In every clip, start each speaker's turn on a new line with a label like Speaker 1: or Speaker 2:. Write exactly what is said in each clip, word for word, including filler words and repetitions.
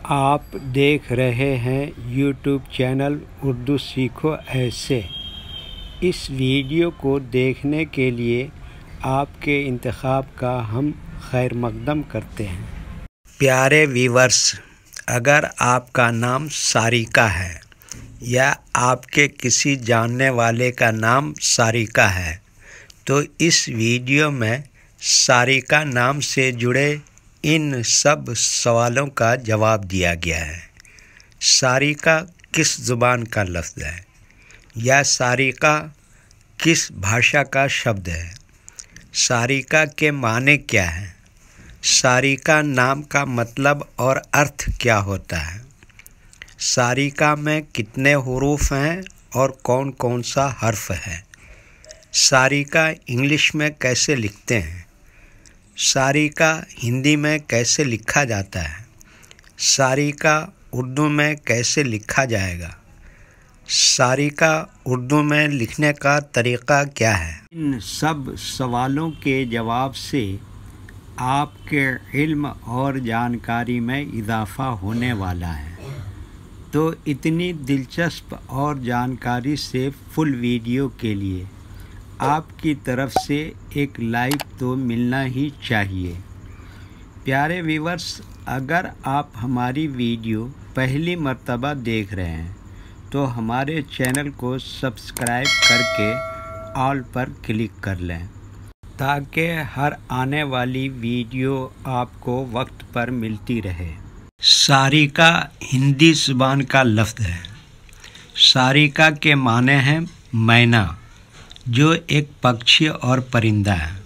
Speaker 1: आप देख रहे हैं यूट्यूब चैनल उर्दू सीखो ऐसे। इस वीडियो को देखने के लिए आपके इंतखाब का हम खैर मकदम करते हैं। प्यारे व्यूअर्स, अगर आपका नाम सारिका है या आपके किसी जानने वाले का नाम सारिका है तो इस वीडियो में सारिका नाम से जुड़े इन सब सवालों का जवाब दिया गया है। सारिका किस ज़ुबान का लफ्ज़ है या सारिका किस भाषा का शब्द है? सारिका के माने क्या हैं? सारिका नाम का मतलब और अर्थ क्या होता है? सारिका में कितने हुरूफ हैं और कौन कौन सा हर्फ है? सारिका इंग्लिश में कैसे लिखते हैं? सारिका हिंदी में कैसे लिखा जाता है? सारिका उर्दू में कैसे लिखा जाएगा? सारिका उर्दू में लिखने का तरीक़ा क्या है? इन सब सवालों के जवाब से आपके इल्म और जानकारी में इजाफ़ा होने वाला है। तो इतनी दिलचस्प और जानकारी से फुल वीडियो के लिए आपकी तरफ से एक लाइक तो मिलना ही चाहिए। प्यारे व्यूअर्स, अगर आप हमारी वीडियो पहली मर्तबा देख रहे हैं तो हमारे चैनल को सब्सक्राइब करके ऑल पर क्लिक कर लें ताकि हर आने वाली वीडियो आपको वक्त पर मिलती रहे। सारिका हिंदी ज़ुबान का लफ्ज़ है। सारिका के माने हैं मैना, जो एक पक्षी और परिंदा है।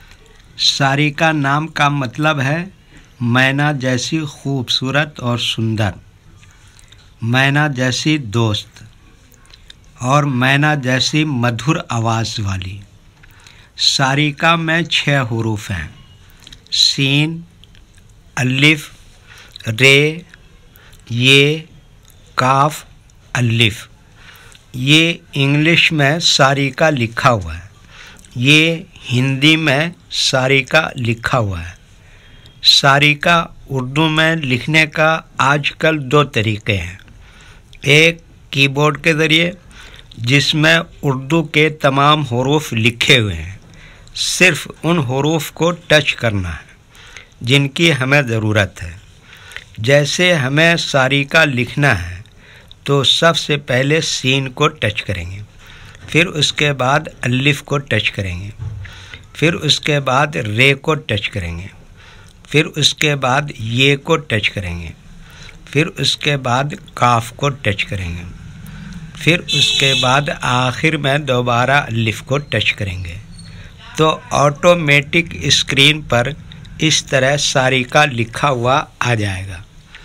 Speaker 1: सारिका नाम का मतलब है मैना जैसी खूबसूरत और सुंदर, मैना जैसी दोस्त और मैना जैसी मधुर आवाज़ वाली। सारिका में छः हुरूफ हैं: सीन, अलिफ, रे, ये, काफ, अलिफ। ये इंग्लिश में सारिका लिखा हुआ है, ये हिंदी में सारिका लिखा हुआ है। सारिका उर्दू में लिखने का आजकल दो तरीक़े हैं। एक कीबोर्ड के ज़रिए, जिसमें उर्दू के तमाम हुरूफ लिखे हुए हैं, सिर्फ़ उन हुरूफ को टच करना है जिनकी हमें ज़रूरत है। जैसे हमें सारिका लिखना है तो सबसे पहले सीन को टच करेंगे, फिर उसके बाद अलिफ को टच करेंगे, फिर उसके बाद रे को टच करेंगे, फिर उसके बाद ये को टच करेंगे, फिर उसके बाद काफ को टच करेंगे, फिर उसके बाद आखिर में दोबारा अलिफ को टच करेंगे। तो ऑटोमेटिक स्क्रीन पर इस तरह सारिका लिखा हुआ आ जाएगा।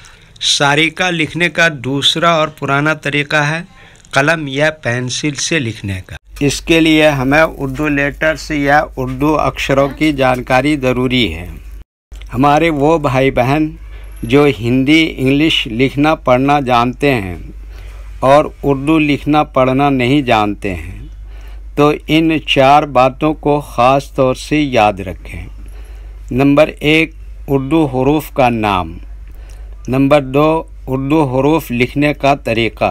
Speaker 1: सारिका लिखने का दूसरा और पुराना तरीक़ा है कलम या पेंसिल से लिखने का। इसके लिए हमें उर्दू लेटर्स या उर्दू अक्षरों की जानकारी ज़रूरी है। हमारे वो भाई बहन जो हिंदी इंग्लिश लिखना पढ़ना जानते हैं और उर्दू लिखना पढ़ना नहीं जानते हैं, तो इन चार बातों को ख़ास तौर से याद रखें। नंबर एक, उर्दू हुरूफ का नाम। नंबर दो, उर्दू हुरूफ लिखने का तरीक़ा।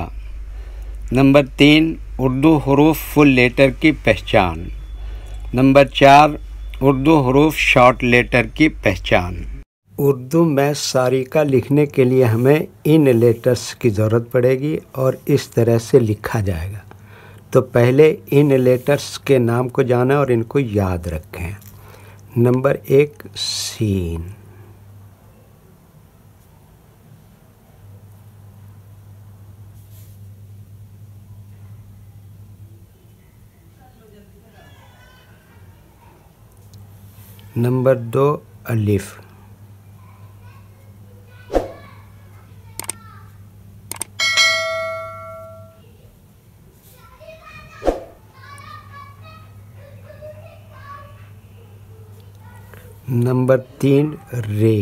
Speaker 1: नंबर तीन, उर्दू हुरूफ फुल लेटर की पहचान। नंबर चार, उर्दू हुरूफ शॉर्ट लेटर की पहचान। उर्दू में सारिका लिखने के लिए हमें इन लेटर्स की ज़रूरत पड़ेगी और इस तरह से लिखा जाएगा। तो पहले इन लेटर्स के नाम को जानें और इनको याद रखें। नंबर एक, सीन। नंबर दो, अलिफ। नंबर तीन, रे।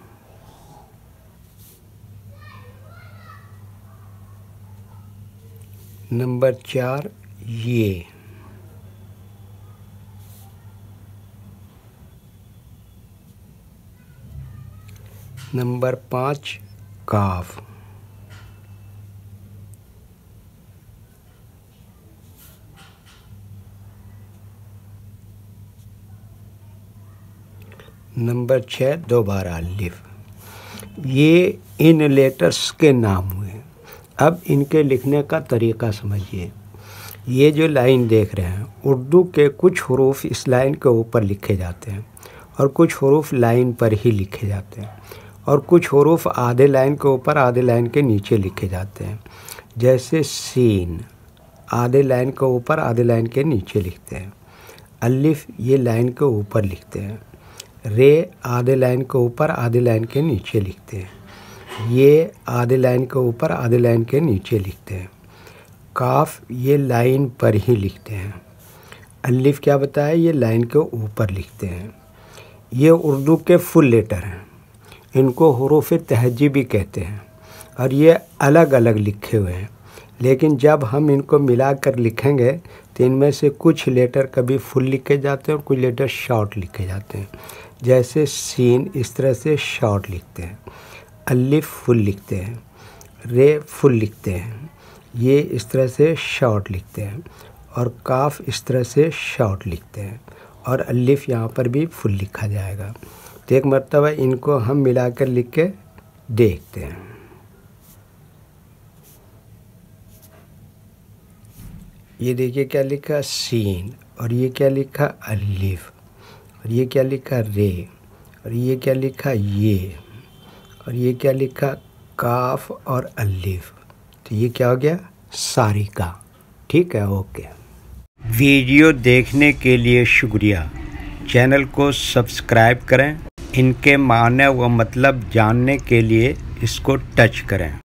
Speaker 1: नंबर चार, ये। नंबर पाँच, काफ। नंबर छः दोबारा अलिफ। ये इन लेटर्स के नाम हुए। अब इनके लिखने का तरीक़ा समझिए। ये जो लाइन देख रहे हैं, उर्दू के कुछ हरूफ इस लाइन के ऊपर लिखे जाते हैं और कुछ हरूफ लाइन पर ही लिखे जाते हैं और कुछ हरूफ आधे लाइन के ऊपर आधे लाइन के नीचे लिखे जाते हैं। जैसे सीन आधे लाइन के ऊपर आधे लाइन के नीचे लिखते हैं। अलिफ ये लाइन के ऊपर लिखते हैं। रे आधे लाइन के ऊपर आधे लाइन के नीचे लिखते हैं। ये आधे लाइन के ऊपर आधे लाइन के नीचे लिखते हैं। काफ ये लाइन पर ही लिखते हैं। अलिफ क्या बताया, ये लाइन के ऊपर लिखते हैं। ये उर्दू के फुल लेटर हैं। इनको हुरूफ तहजी भी कहते हैं और ये अलग अलग लिखे हुए हैं, लेकिन जब हम इनको मिलाकर लिखेंगे तो इनमें से कुछ लेटर कभी फुल लिखे जाते हैं और कुछ लेटर शॉर्ट लिखे जाते हैं। जैसे सीन इस तरह से शॉर्ट लिखते हैं, अलिफ फुल लिखते हैं, रे फुल लिखते हैं, ये इस तरह से शॉर्ट लिखते हैं और काफ इस तरह से शॉर्ट लिखते हैं और अलिफ यहाँ पर भी फुल लिखा जाएगा। तो एक मरतबा इनको हम मिलाकर लिख के देखते हैं। ये देखिए क्या लिखा सीन, और ये क्या लिखा अलिफ, और ये क्या लिखा रे, और ये क्या लिखा ये, और ये क्या लिखा काफ और अलिफ। तो ये क्या हो गया सारिका। ठीक है, ओके। वीडियो देखने के लिए शुक्रिया। चैनल को सब्सक्राइब करें। इनके माने व मतलब जानने के लिए इसको टच करें।